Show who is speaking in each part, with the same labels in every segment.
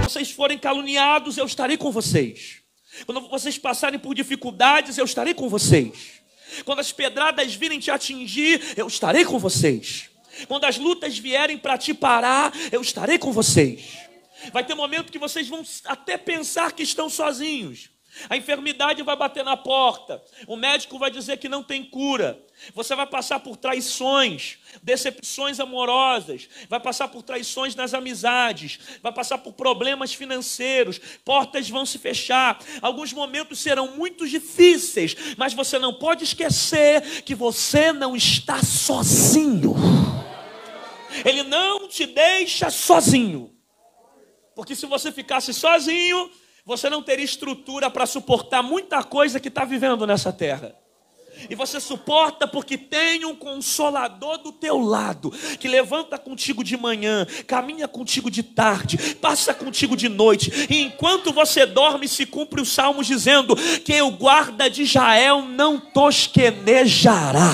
Speaker 1: vocês forem caluniados, eu estarei com vocês. Quando vocês passarem por dificuldades, eu estarei com vocês. Quando as pedradas virem te atingir, eu estarei com vocês. Quando as lutas vierem para te parar, eu estarei com vocês. Vai ter momento que vocês vão até pensar que estão sozinhos. A enfermidade vai bater na porta. O médico vai dizer que não tem cura. Você vai passar por traições, decepções amorosas. Vai passar por traições nas amizades. Vai passar por problemas financeiros. Portas vão se fechar. Alguns momentos serão muito difíceis. Mas você não pode esquecer que você não está sozinho. Ele não te deixa sozinho. Porque se você ficasse sozinho, você não teria estrutura para suportar muita coisa que está vivendo nessa terra. E você suporta porque tem um consolador do teu lado, que levanta contigo de manhã, caminha contigo de tarde, passa contigo de noite. E enquanto você dorme, se cumpre os salmos dizendo que o guarda de Israel não tosquenejará.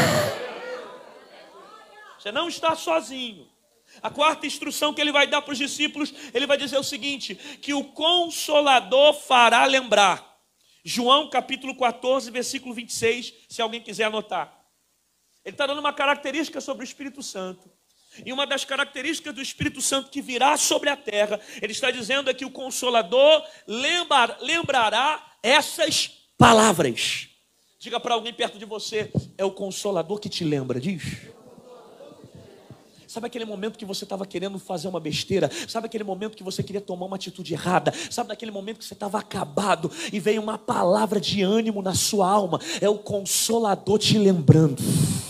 Speaker 1: Você não está sozinho. A quarta instrução que ele vai dar para os discípulos, ele vai dizer o seguinte, que o Consolador fará lembrar. João capítulo 14, versículo 26, se alguém quiser anotar. Ele está dando uma característica sobre o Espírito Santo. E uma das características do Espírito Santo que virá sobre a terra, ele está dizendo é que o Consolador lembrará essas palavras. Diga para alguém perto de você, é o Consolador que te lembra, diz. Sabe aquele momento que você estava querendo fazer uma besteira? Sabe aquele momento que você queria tomar uma atitude errada? Sabe aquele momento que você estava acabado e veio uma palavra de ânimo na sua alma? É o Consolador te lembrando.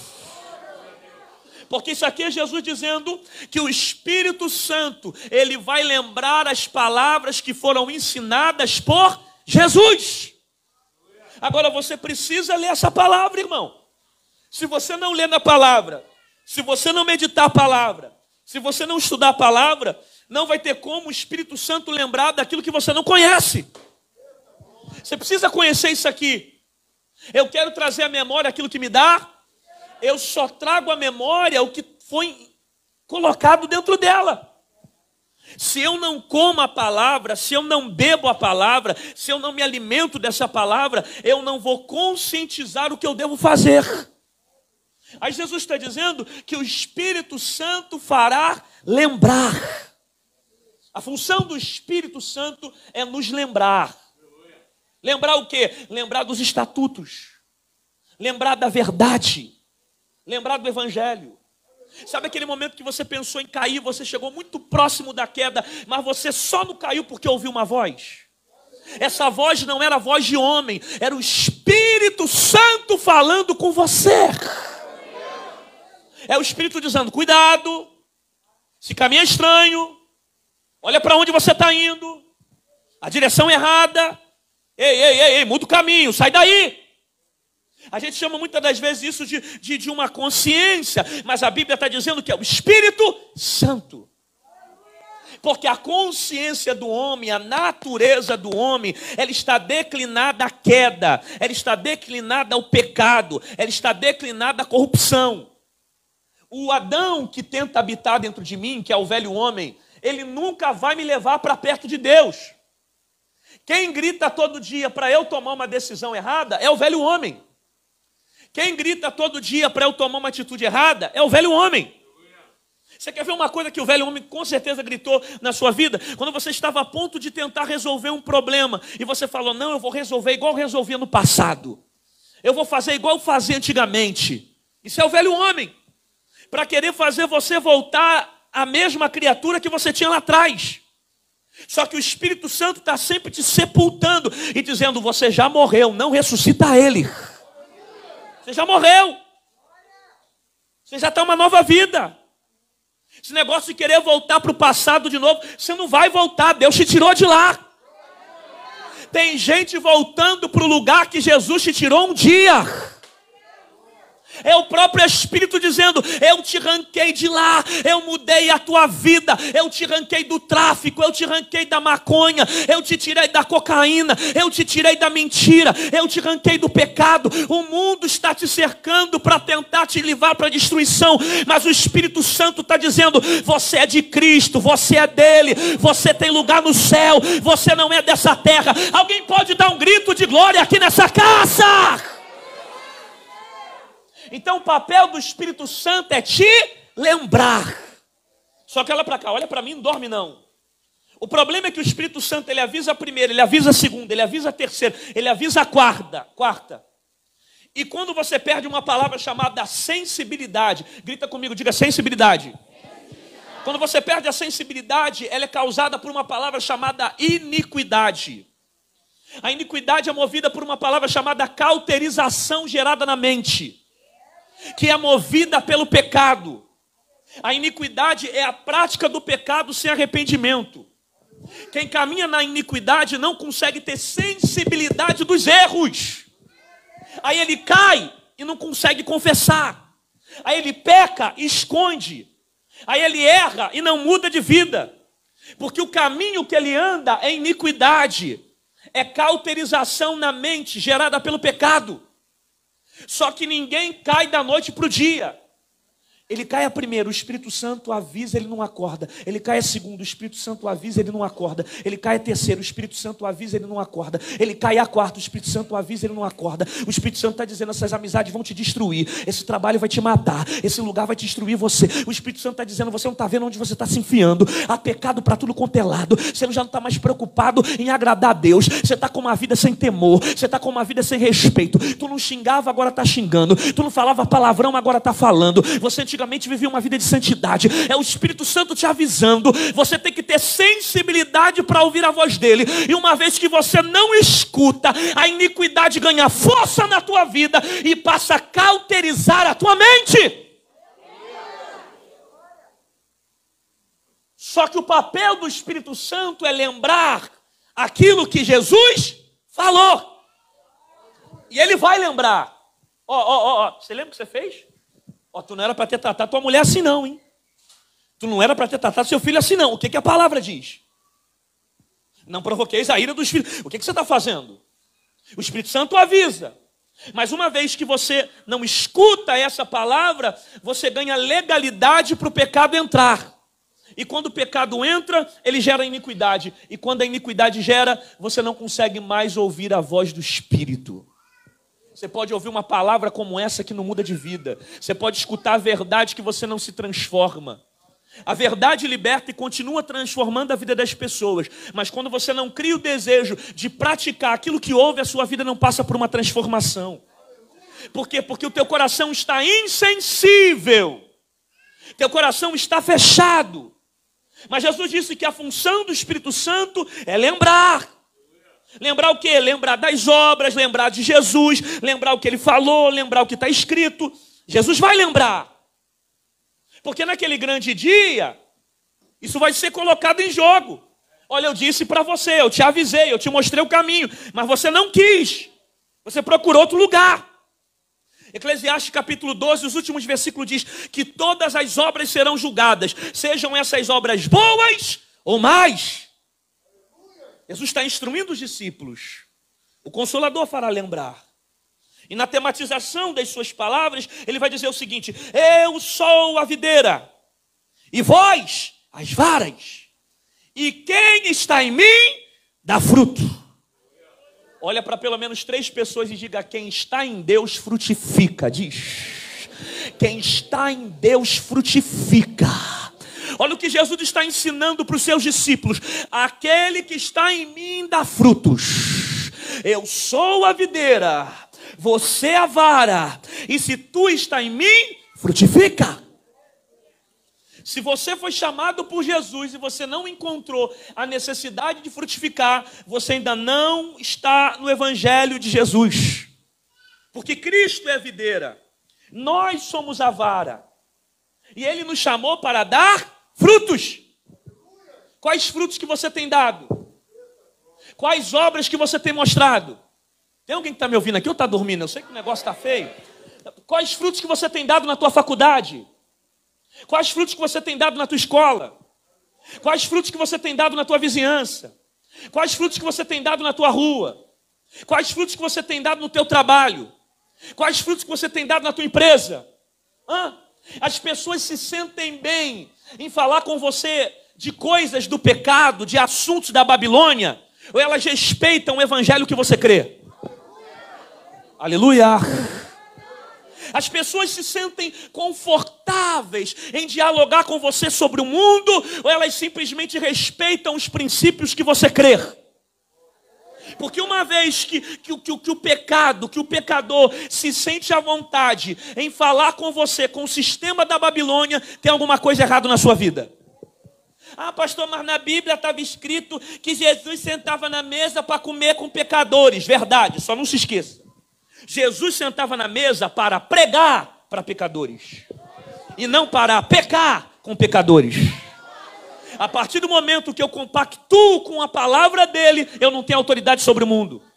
Speaker 1: Porque isso aqui é Jesus dizendo que o Espírito Santo, ele vai lembrar as palavras que foram ensinadas por Jesus. Agora você precisa ler essa palavra, irmão. Se você não ler na palavra, se você não meditar a palavra, se você não estudar a palavra, não vai ter como o Espírito Santo lembrar daquilo que você não conhece. Você precisa conhecer isso aqui. Eu quero trazer à memória aquilo que me dá. Eu só trago à memória o que foi colocado dentro dela. Se eu não como a palavra, se eu não bebo a palavra, se eu não me alimento dessa palavra, eu não vou conscientizar o que eu devo fazer. Aí Jesus está dizendo que o Espírito Santo fará lembrar. A função do Espírito Santo é nos lembrar. Lembrar o quê? Lembrar dos estatutos. Lembrar da verdade. Lembrar do Evangelho. Sabe aquele momento que você pensou em cair, você chegou muito próximo da queda, mas você só não caiu porque ouviu uma voz? Essa voz não era a voz de homem, era o Espírito Santo falando com você. É o Espírito dizendo, cuidado, se caminha estranho, olha para onde você está indo, a direção errada, ei, muda o caminho, sai daí. A gente chama muitas das vezes isso de uma consciência, mas a Bíblia está dizendo que é o Espírito Santo. Porque a consciência do homem, a natureza do homem, ela está declinada à queda, ela está declinada ao pecado, ela está declinada à corrupção. O Adão que tenta habitar dentro de mim, que é o velho homem, ele nunca vai me levar para perto de Deus. Quem grita todo dia para eu tomar uma decisão errada é o velho homem. Quem grita todo dia para eu tomar uma atitude errada é o velho homem. Você quer ver uma coisa que o velho homem com certeza gritou na sua vida? Quando você estava a ponto de tentar resolver um problema e você falou, não, eu vou resolver igual eu resolvia no passado. Eu vou fazer igual eu fazia antigamente. Isso é o velho homem. Para querer fazer você voltar à mesma criatura que você tinha lá atrás. Só que o Espírito Santo está sempre te sepultando e dizendo, você já morreu, não ressuscita ele. Você já morreu. Você já está uma nova vida. Esse negócio de querer voltar para o passado de novo, você não vai voltar, Deus te tirou de lá. Tem gente voltando para o lugar que Jesus te tirou um dia. É o próprio Espírito dizendo: eu te ranquei de lá, eu mudei a tua vida, eu te ranquei do tráfico, eu te ranquei da maconha, eu te tirei da cocaína, eu te tirei da mentira, eu te ranquei do pecado. O mundo está te cercando para tentar te levar para a destruição, mas o Espírito Santo está dizendo: você é de Cristo, você é dele, você tem lugar no céu, você não é dessa terra. Alguém pode dar um grito de glória aqui nessa casa? Então o papel do Espírito Santo é te lembrar. Só que olha para cá, olha para mim, não dorme não. O problema é que o Espírito Santo, ele avisa a primeira, ele avisa a segunda, ele avisa a terceira, ele avisa a quarta. E quando você perde uma palavra chamada sensibilidade, grita comigo, diga sensibilidade. Quando você perde a sensibilidade, ela é causada por uma palavra chamada iniquidade. A iniquidade é movida por uma palavra chamada cauterização gerada na mente, que é movida pelo pecado. A iniquidade é a prática do pecado sem arrependimento. Quem caminha na iniquidade não consegue ter sensibilidade dos erros. Aí ele cai e não consegue confessar. Aí ele peca e esconde. Aí ele erra e não muda de vida. Porque o caminho que ele anda é iniquidade. É cauterização na mente gerada pelo pecado. Só que ninguém cai da noite para o dia. Ele cai a primeira, o Espírito Santo avisa, ele não acorda. Ele cai a segunda, o Espírito Santo avisa, ele não acorda. Ele cai a terceira, o Espírito Santo avisa, ele não acorda. Ele cai a quarta, o Espírito Santo avisa, ele não acorda. O Espírito Santo está dizendo: essas amizades vão te destruir, esse trabalho vai te matar, esse lugar vai destruir você. O Espírito Santo está dizendo: você não está vendo onde você está se enfiando. Há pecado para tudo quanto é lado. Você já não está mais preocupado em agradar a Deus. Você está com uma vida sem temor, você está com uma vida sem respeito. Tu não xingava, agora está xingando. Tu não falava palavrão, agora está falando. Você antigamente vivia uma vida de santidade. É o Espírito Santo te avisando. Você tem que ter sensibilidade para ouvir a voz dele. E uma vez que você não escuta, a iniquidade ganha força na tua vida e passa a cauterizar a tua mente. Só que o papel do Espírito Santo é lembrar aquilo que Jesus falou. E ele vai lembrar. Você lembra o que você fez? Tu não era para ter tratado tua mulher assim não, hein? Tu não era para ter tratado seu filho assim não. O que a palavra diz? Não provoqueis a ira dos filhos. O que você está fazendo? O Espírito Santo avisa. Mas uma vez que você não escuta essa palavra, você ganha legalidade para o pecado entrar. E quando o pecado entra, ele gera iniquidade. E quando a iniquidade gera, você não consegue mais ouvir a voz do Espírito. Você pode ouvir uma palavra como essa que não muda de vida. Você pode escutar a verdade que você não se transforma. A verdade liberta e continua transformando a vida das pessoas. Mas quando você não cria o desejo de praticar aquilo que ouve, a sua vida não passa por uma transformação. Por quê? Porque o teu coração está insensível. Teu coração está fechado. Mas Jesus disse que a função do Espírito Santo é lembrar. Lembrar o quê? Lembrar das obras, lembrar de Jesus, lembrar o que ele falou, lembrar o que está escrito. Jesus vai lembrar. Porque naquele grande dia, isso vai ser colocado em jogo. Olha, eu disse para você, eu te avisei, eu te mostrei o caminho, mas você não quis. Você procurou outro lugar. Eclesiastes capítulo 12, os últimos versículos diz que todas as obras serão julgadas, sejam essas obras boas ou más. Jesus está instruindo os discípulos. O Consolador fará lembrar. E na tematização das suas palavras, ele vai dizer o seguinte: eu sou a videira, e vós as varas. E quem está em mim, dá fruto. Olha para pelo menos 3 pessoas e diga: quem está em Deus frutifica. Diz: quem está em Deus frutifica. Olha o que Jesus está ensinando para os seus discípulos: aquele que está em mim dá frutos. Eu sou a videira, você é a vara, e se tu está em mim, frutifica. Se você foi chamado por Jesus e você não encontrou a necessidade de frutificar, você ainda não está no Evangelho de Jesus. Porque Cristo é a videira, nós somos a vara, e Ele nos chamou para dar frutos. Quais frutos que você tem dado? Quais obras que você tem mostrado? Tem alguém que está me ouvindo aqui ou está dormindo? Eu sei que o negócio está feio. Quais frutos que você tem dado na tua faculdade? Quais frutos que você tem dado na tua escola? Quais frutos que você tem dado na tua vizinhança? Quais frutos que você tem dado na tua rua? Quais frutos que você tem dado no teu trabalho? Quais frutos que você tem dado na tua empresa? As pessoas se sentem bem em falar com você de coisas do pecado, de assuntos da Babilônia, ou elas respeitam o evangelho que você crê? Aleluia! As pessoas se sentem confortáveis em dialogar com você sobre o mundo, ou elas simplesmente respeitam os princípios que você crê? Porque uma vez que o pecador se sente à vontade em falar com você com o sistema da Babilônia, tem alguma coisa errada na sua vida. Pastor, mas na Bíblia estava escrito que Jesus sentava na mesa para comer com pecadores. Verdade, só não se esqueça. Jesus sentava na mesa para pregar para pecadores e não para pecar com pecadores. A partir do momento que eu compactuo com a palavra dele, eu não tenho autoridade sobre o mundo.